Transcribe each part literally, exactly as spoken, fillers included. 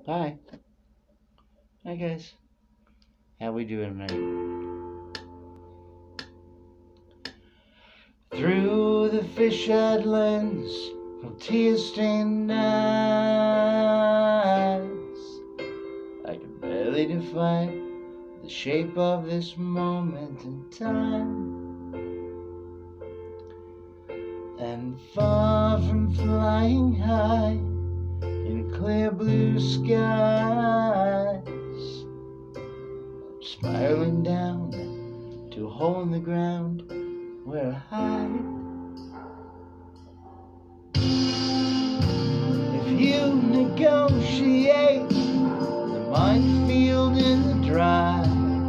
Bye. Hi guys. How we doing tonight? Through the fish-eyed lens of tear-stained eyes, I can barely define the shape of this moment in time. And far from flying high in clear blue skies, I'm spiraling down to a hole in the ground where I hide. If you negotiate the minefield in the dry,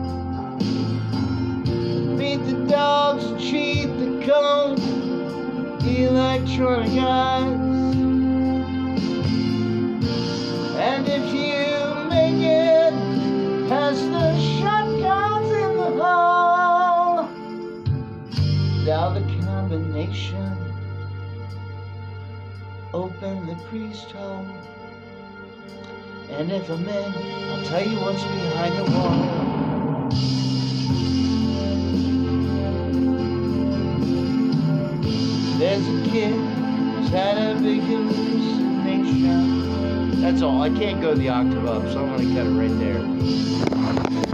beat the dogs and cheat the cold electronic eyes, and if you make it past the shotguns in the hall, dial the combination, open the priest hole, and if I'm in, I'll tell you what's behind the wall. There's a kid who's had a big hallucination. That's all. I can't go the octave up, so I'm going to cut it right there.